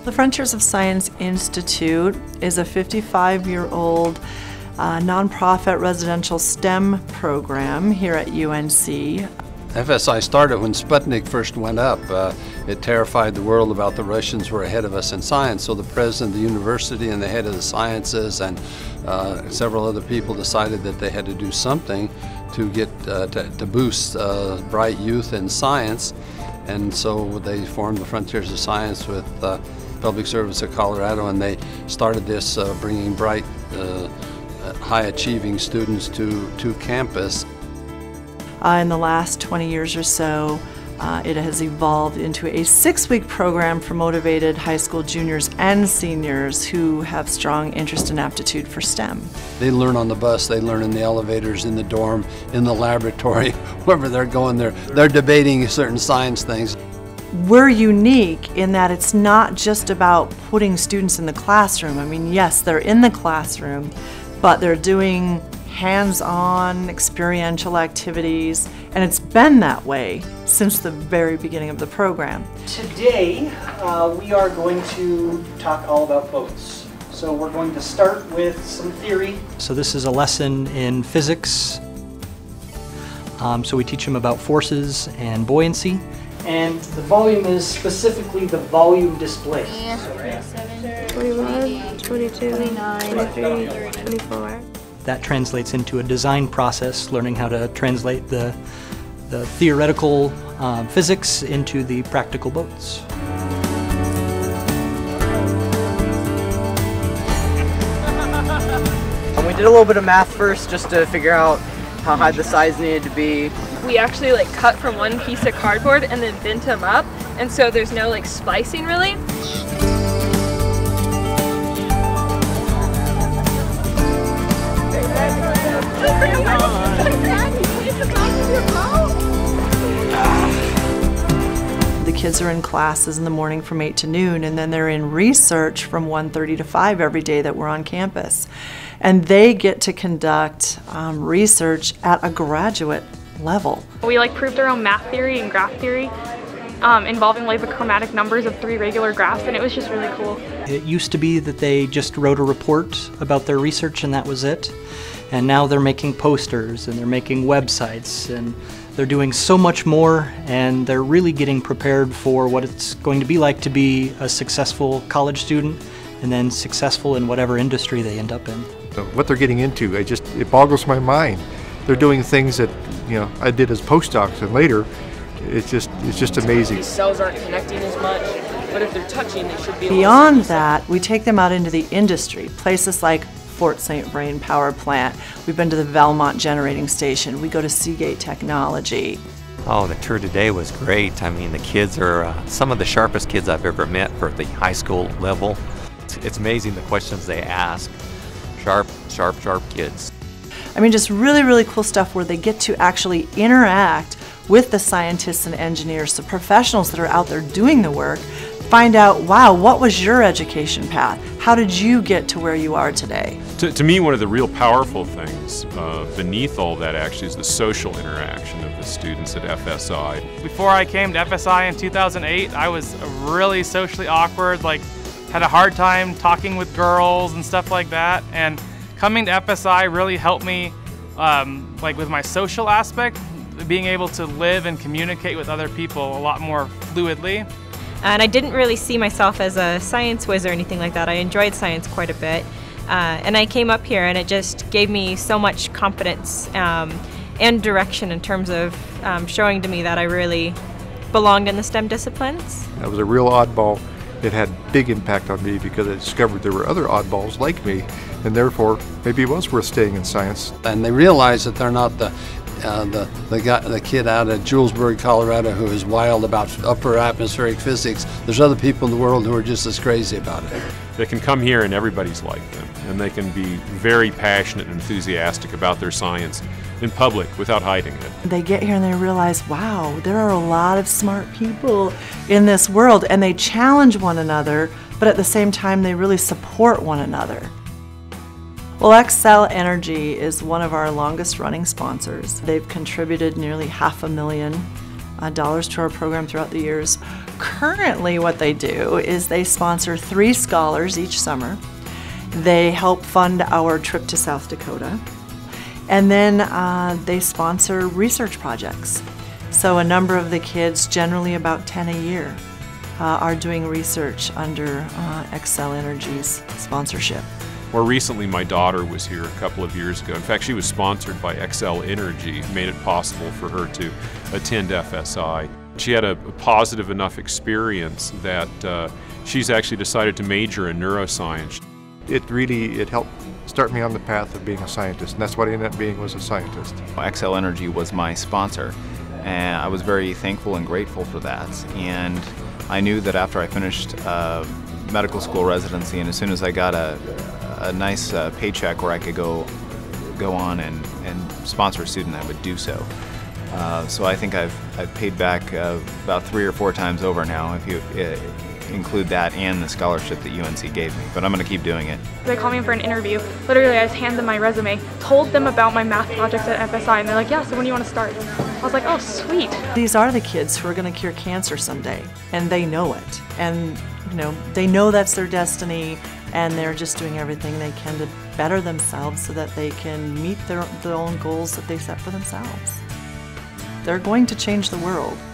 The Frontiers of Science Institute is a 55-year-old nonprofit residential STEM program here at UNC. FSI started when Sputnik first went up. It terrified the world about the Russians were ahead of us in science, so the president of the university and the head of the sciences and several other people decided that they had to do something to get to boost bright youth in science, and so they formed the Frontiers of Science with Public Service of Colorado, and they started this bringing bright, high-achieving students to campus. In the last 20 years or so, it has evolved into a 6-week program for motivated high school juniors and seniors who have strong interest and aptitude for STEM. They learn on the bus, they learn in the elevators, in the dorm, in the laboratory, wherever they're going, they're debating certain science things. We're unique in that it's not just about putting students in the classroom. I mean, yes, they're in the classroom, but they're doing hands-on experiential activities, and it's been that way since the very beginning of the program. Today we are going to talk all about boats. So we're going to start with some theory. So this is a lesson in physics. So we teach them about forces and buoyancy. And the volume is specifically the volume display. Yeah. So, 21, 22, 29, 23, 24. That translates into a design process, learning how to translate the theoretical physics into the practical boats. We did a little bit of math first just to figure out how high the sides needed to be. We actually cut from one piece of cardboard and then bent them up, and so there's no splicing really. The kids are in classes in the morning from 8 to noon, and then they're in research from 1:30 to 5 every day that we're on campus. And they get to conduct research at a graduate level. We proved our own math theory and graph theory involving the chromatic numbers of 3 regular graphs, and it was just really cool. It used to be that they just wrote a report about their research and that was it. And now they're making posters and they're making websites and they're doing so much more, and they're really getting prepared for what it's going to be like to be a successful college student and then successful in whatever industry they end up in. What they're getting into, it boggles my mind. They're doing things that I did as postdocs, and later it's just amazing. These cells aren't connecting as much, but if they're touching, they should be. Beyond that, we take them out into the industry, places like Fort St. Vrain Power Plant. We've been to the Belmont Generating Station. We go to Seagate Technology. Oh, the tour today was great. I mean, the kids are some of the sharpest kids I've ever met for the high school level. It's amazing the questions they ask. Sharp kids. I mean, just really, really cool stuff where they get to actually interact with the scientists and engineers, the professionals that are out there doing the work, find out, wow, what was your education path? How did you get to where you are today? To me, one of the real powerful things beneath all that actually is the social interaction of the students at FSI. Before I came to FSI in 2008, I was really socially awkward, had a hard time talking with girls and stuff like that, and coming to FSI really helped me with my social aspect, being able to live and communicate with other people a lot more fluidly. And I didn't really see myself as a science whiz or anything like that. I enjoyed science quite a bit. And I came up here and it just gave me so much confidence and direction in terms of showing to me that I really belonged in the STEM disciplines. I was a real oddball. It had big impact on me because I discovered there were other oddballs like me, and therefore maybe it was worth staying in science. And they realize that they're not the kid out of Julesburg, Colorado, who is wild about upper atmospheric physics. There's other people in the world who are just as crazy about it. They can come here and everybody's like them, and they can be very passionate and enthusiastic about their science in public without hiding it. They get here and they realize, wow, there are a lot of smart people in this world, and they challenge one another, but at the same time they really support one another. Well, Xcel Energy is one of our longest running sponsors. They've contributed nearly $500,000 to our program throughout the years. currently what they do is they sponsor 3 scholars each summer. They help fund our trip to South Dakota. And then they sponsor research projects. So a number of the kids, generally about 10 a year, are doing research under Xcel Energy's sponsorship. More recently, my daughter was here a couple of years ago. In fact, she was sponsored by Xcel Energy, made it possible for her to attend FSI. She had a positive enough experience that she's actually decided to major in neuroscience. It helped start me on the path of being a scientist, and that's what I ended up being, was a scientist. Xcel Energy was my sponsor, and I was very thankful and grateful for that. And I knew that after I finished medical school residency, and as soon as I got a nice paycheck where I could go on and sponsor a student, I would do so. So I think I've paid back about 3 or 4 times over now, if you include that and the scholarship that UNC gave me. But I'm going to keep doing it. They called me in for an interview. Literally, I just handed them my resume, told them about my math projects at FSI, and they're like, yeah, so when do you want to start? I was like, oh, sweet. These are the kids who are going to cure cancer someday, and they know it. And they know that's their destiny, and they're just doing everything they can to better themselves so that they can meet their own goals that they set for themselves. They're going to change the world.